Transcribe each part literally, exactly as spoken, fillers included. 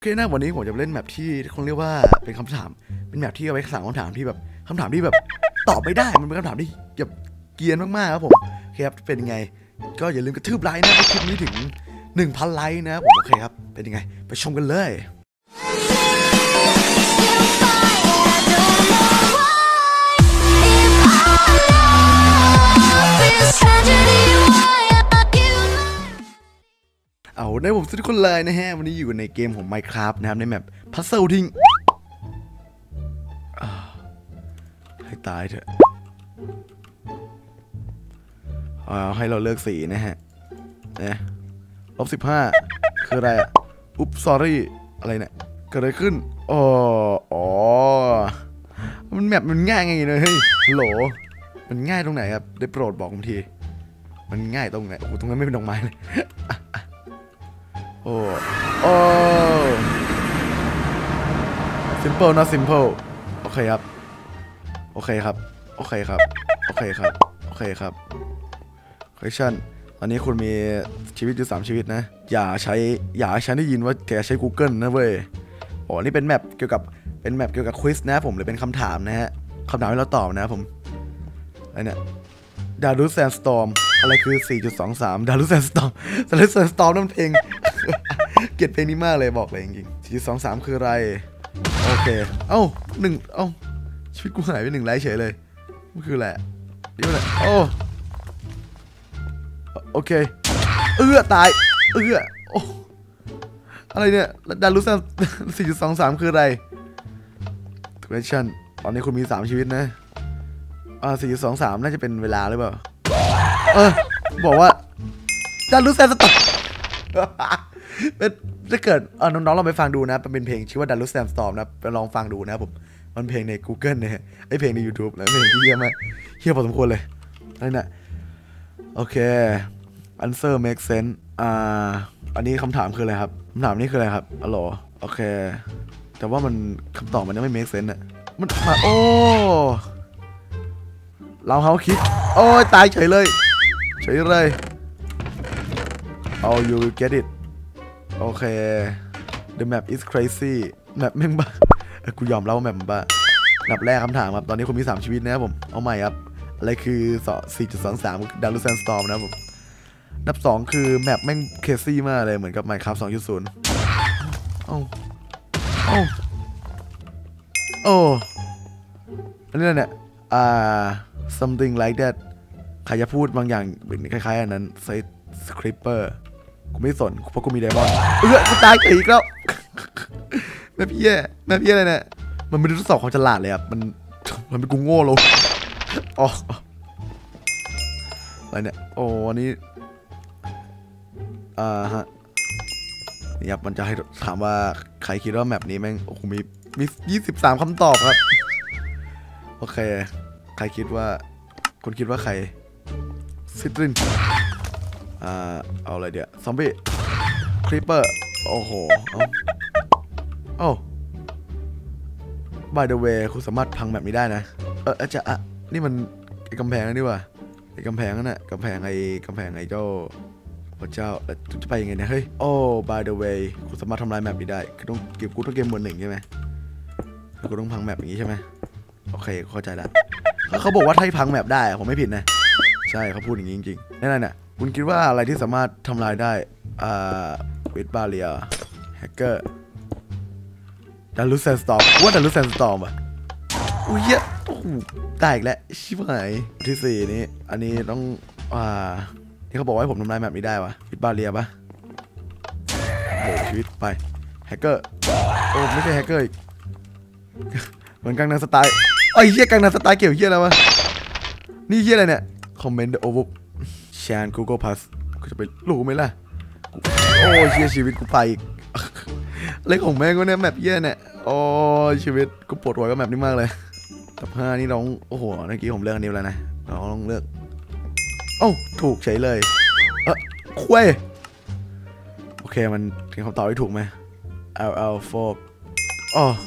เคนะวันนี้ผมจะเล่นแมปที่เขาเรียกว่าเป็นคำถามเป็นแมปที่เอาไว้ถามคำถามที่แบบคำถามที่แบบตอบไม่ได้มันเป็นคำถามที่แบบเกรียนมากๆครับผมโอเคครับเป็นยังไงก็อย่าลืมกระทืบไลค์นะคลิปนี้ถึง หนึ่งพัน ไลค์นะครับผมโอเคครับเป็นยังไงไปชมกันเลยเอาในผมสุดคนเลยนะฮะวันนี้อยู่ในเกมของ Minecraft นะครับในแมป Puzzle ทิ้งให้ตายเถอะเอาให้เราเลือกสีนะฮะนะลบสิบห้าคืออะไรอ่ะอุ๊บ sorry อะไรเนี่ยเกิดอะไรขึ้นอ๋ออ๋อมันแมปมันง่ายไงเนี่ยเฮ้ยโหลมันง่ายตรงไหนครับได้โปรดบอกผมทีมันง่ายตรงไหนโอ้ตรงนั้นไม่เป็นดอกไม้เลยโอ้โอ้ simple not simple โอเคครับโอเคครับโอเคครับโอเคครับโอเคครับ question ตอนนี้คุณมีชีวิตอยู่สามชีวิตนะอย่าใช้อย่าให้ฉันได้ยินว่าแกใช้ Google นะเว้ยโอ้นี่เป็นแมปเกี่ยวกับเป็นแมปเกี่ยวกับควิสนะผมหรือเป็นคำถามนะฮะคำถามให้เราตอบนะผมอะไรเนี่ยดารุแซนสตอร์มอะไรคือ สี่จุดสองสาม ดารุแซนสตอร์มดารุแซนสตอร์มนั่นเพลง เกลียดเพลงนี้มากเลยบอกเลยจริงๆ สี่จุดสองสาม คืออะไรโอเคเอ้าหนึ่งเอ้าชีวิตกูหายไปหนึ่งไลค์เฉยเลยมันคืออะไรนี่มันโอ้โอเคเอื้อตายเอื้อโอ้อะไรเนี่ยดารุแซน สี่จุดสองสาม คืออะไร question ตอนนี้คุณมีสามชีวิตนะอ่า สี่จุดสองสาม น่าจะเป็นเวลาหรือเปล่าเออบอกว่าดารุแซนสตอร์มเป็นถ้าเกิดน้องๆเราไปฟังดูนะมันเป็นเพลงชื่อว่า Dallas Sandstorm นะไปลองฟังดูนะผมมันเพลงใน Google เนี่ยไอเพลงใน YouTube นะเพลงที่เยี่ยมมากเยี่ยมพอสมควรเลยนั่นแหละโอเค answer make sense อ่าอันนี้คำถามคืออะไรครับคำถามนี้คืออะไรครับอ๋อโอเคแต่ว่ามันคำตอบมันยังไม่ make sense อ่ะมันมาโอ้เราเฮาคิดโอ้ยตายเฉยเลยเฉยเลยเอา you get itโอเค the map is crazy แมปแม่งบ้ากูยอมเล่าแมปบ้านับแรกคำถามครับตอนนี้คุณมีสามชีวิตนะครับผมเอาใหม่ครับอะไรคือ สี่จุดสองสาม Dallas Sandstorm นะครับผมนับสองคือแมปแม่ง crazy มากเลยเหมือนกับ Minecraft สองจุดศูนย์ โอ้โอ้โอ้อันนี้เนี่ยอ่า something like that ใครจะพูดบางอย่างคล้ายๆอันนั้น say scripperกูไม่สนเพราะกูมีไดมอนด์เออกูตายอีกแล้วแม่พี่แย่แม่พี่อะไรเนี่ยมันไม่ได้ทดสอบความฉลาดเลยครับมันมันเป็นกูโง่ลงอ๋ออะไรเนี่ยโอ้อันนี้อ่าฮะนี่ครับมันจะให้ถามว่าใครคิดว่าแมปนี้แม่งโอ้โหมีมียี่สิบสามคำตอบครับโอเคใครคิดว่าคุณคิดว่าใครซิตรินอ่าเอาอะไรเดี๋ยวซอมบี้ครีปเปอร์โอ้โหโอ้ by the way คุณสามารถพังแบบนี้ได้นะเออจะอ่ะนี่มันไอ้กำแพงนี่ว่ะไอ้กำแพงนั่นแหละกำแพงไอ้กำแพงไอ้เจ้าพระเจ้าแล้วจะไปยังไงเนี่ยเฮ้ยโอ้ by the way คุณสามารถทำลายแมปนี้ได้คือต้องเก็บกูต้องเกมบนหนึ่งใช่ไหมคือกูต้องพังแมปอย่างนี้ใช่ไหมโอเคเข้าใจแล้วเขาบอกว่าถ้าพังแมปได้ผมไม่ผิดนะใช่เขาพูดอย่างนี้จริงๆนั่นแหละคุณคิดว่าอะไรที่สามารถทำลายได้อ่าวิดบาเรียแฮกเกอร์ดารุแซนสตอร์มว่าดารุแซนสตอร์มอ่ะอุ้ยเยอะโอ้โหตายอีกแล้วชิบหายที่สี่นี้อันนี้ต้องอ่าที่เขาบอกว่าให้ผมทำลายแบบนี้ได้วะวิดบาเรียปะโอ้ชีวิตไปแฮกเกอร์โอ้ไม่ใช่แฮกเกอร์อีกเหมือนกังนันสไตล์ไอ้เหี้ยกังนันสไตล์เกี่ยวเหี้ยอะไรวะนี่เหี้ยอะไรเนี่ยคอมเมนต์โอเวอร์แชน Google Plus กูจะไปรู้ไหมล่ะโอ้เชียชีวิตกูไปอีกเล็กของแม่ก็เนี่ยแมปเยี่ยเนี่ยโอ้ชีวิตกูปวดหัวกับแมปนี้มากเลยกับห้านี่น้องโอ้โหเมื่อกี้ผมเลือกอันนี้แล้วนะน้องต้องเลือกโอ้ถูกเฉยเลยเออคุยโอเคมันเป็นคำตอบที่ถูกไหม L L โฟร์อ๋อ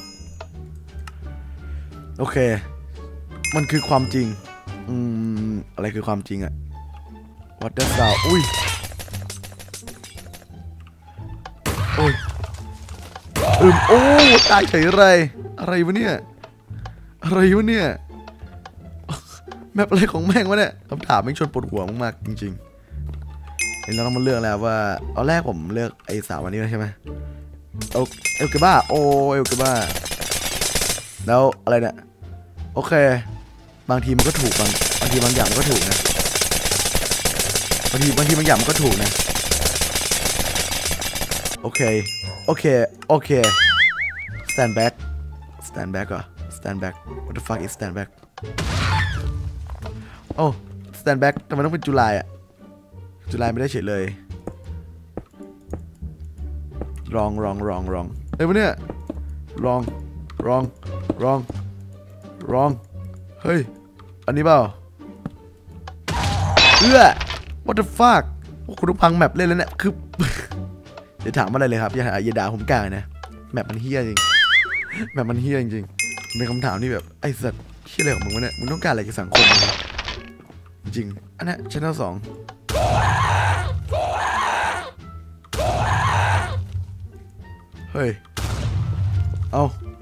โอเคมันคือความจริงอืมอะไรคือความจริงอะWhat the sound อุ้ยโอ้ยอืมโอ้ตายเฉยอะไรอะไรวะเนี่ยอะไรวะเนี่ยแมปอะไรของแม่งวะเนี่ยคำถามไม่ชวนปวดหัวมากๆจริงๆเห็นเราต้องมาเลือกแล้วว่าเอาแรกผมเลือกไอ้สาววันนี้ใช่ไหมเอลเอลเกบ้าโอเอลเกบ้าแล้วอะไรเนี่ยโอเคบางทีมันก็ถูกบางบางทีบางอย่างมันก็ถูกนะบางทีบางทีบางอย่างมันก็ถูกนะโอเคโอเคโอเค stand back stand back เหรอ stand back what the fuck is stand back โอ้ stand back ทำไมต้องเป็นจุลายอะจุลายไม่ได้เฉยเลยรองรองรองรองเฮ้ยวะเนี่ยรองรองรองรองเฮ้ยอันนี้เปล่าเอื้อ what the fuck คุณต้องพังแมปเล่นแล้วเนี่ยคือเดี๋ยวถามอะไรเลยครับอย่าอย่าด่าผมกลางนะแมปมันเฮี้ยจริงแมปมันเฮี้ยจริงเป็นคำถามที่แบบไอ้สัตว์เฮี้ยอะไรของมึงวะเนี่ยมึงต้องการอะไรกับสังคมจริงอันนี้ชั้นที่สองเฮ้ยเอา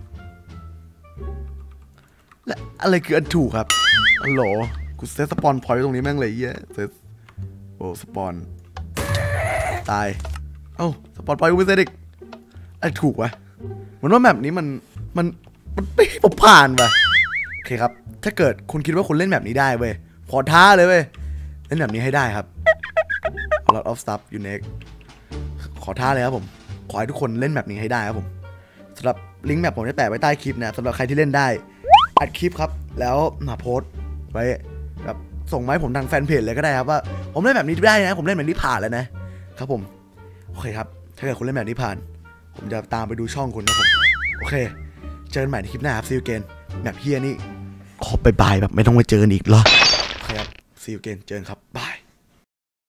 และอะไรคืออันถูกครับอันโหลกูเซตสปอนพอยต์ตรงนี้แม่งเลยเหี้ยเซตโอ้สปอนตายเอ้าสปอนพอยต์กูไม่เซตอีกไอ้ถูกวะเหมือนว่าแมปนี้มันมันมันไม่ผมผ่านว่ะโอเคครับถ้าเกิดคุณคิดว่าคุณเล่นแบบนี้ได้เว้ยขอท้าเลยเว้ยเล่นแบบนี้ให้ได้ครับ A lot of stuff unique ขอท้าเลยครับผมขอให้ทุกคนเล่นแบบนี้ให้ได้ครับผมสำหรับลิงก์แมปผมจะแปะไว้ใต้คลิปนะสำหรับใครที่เล่นได้อัดคลิปครับแล้วมาโพสต์ไว้แบบส่งมาให้ผมทางแฟนเพจเลยก็ได้ครับว่าผมเล่นแบบนี้ได้นะผมเล่นแบบนี้ผ่านแล้วนะครับผมโอเคครับถ้าเกิดคุณเล่นแบบนี้ผ่านผมจะตามไปดูช่องคุณนะผมโอเคเจอกันใหม่ในคลิปหน้าครับซีอูเกนแบบเฮียนี่ขอบายบายแบบไม่ต้องไปเจอกันอีกหรอโอเคครับซีอูเกนเจอกันครับบาย